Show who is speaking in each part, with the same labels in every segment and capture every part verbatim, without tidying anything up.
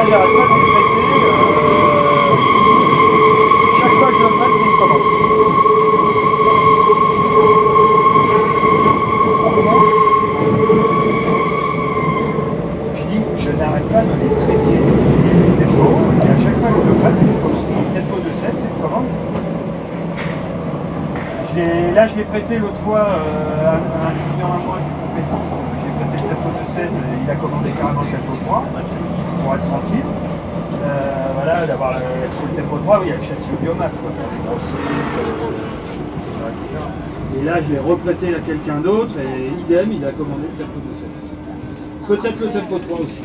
Speaker 1: j'arrête pas de les traiter. Euh, chaque fois que je le traite, c'est une commande. Je dis, je n'arrête pas de les traiter. Les dépôts, et à chaque fois que je le traite, c'est une commande. Le dépôt de sept, c'est une commande. Je là, je l'ai prêté l'autre fois euh, à, à un client à moi qui est compétent. J'ai prêté le dépôt de sept, il a commandé carrément le dépôt trois pour être tranquille. Euh, voilà, d'avoir le, le dépôt trois, oui, il y a le châssis au biomat, quoi, faire des grosses, et cetera, et cetera. Et là, je l'ai reprêté à quelqu'un d'autre et idem, il a commandé le dépôt de sept. Peut-être le dépôt trois aussi.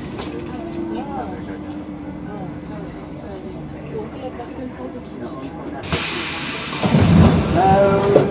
Speaker 1: Euh,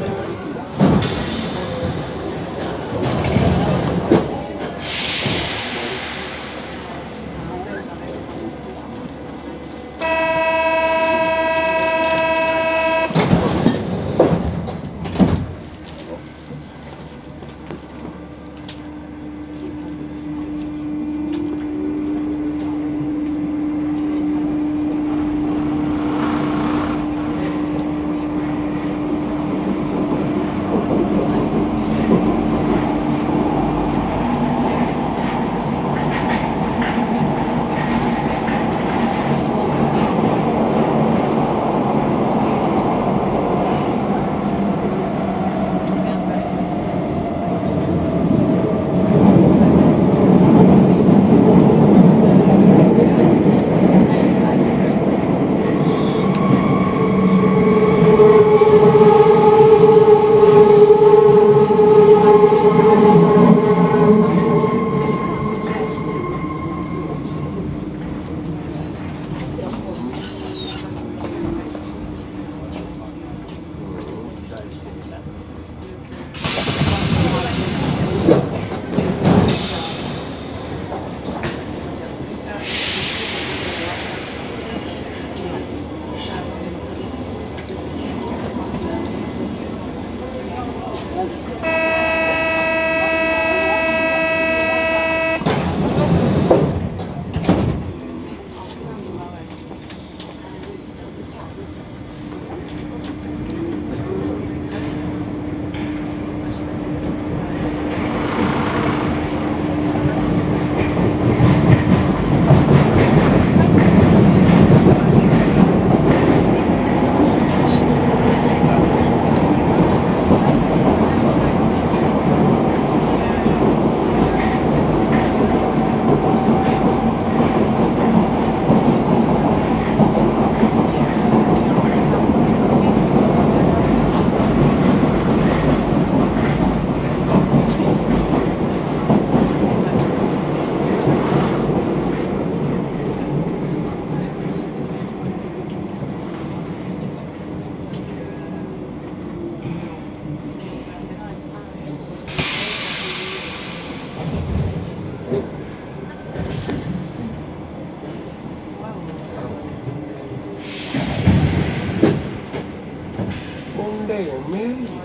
Speaker 2: Day and Mary.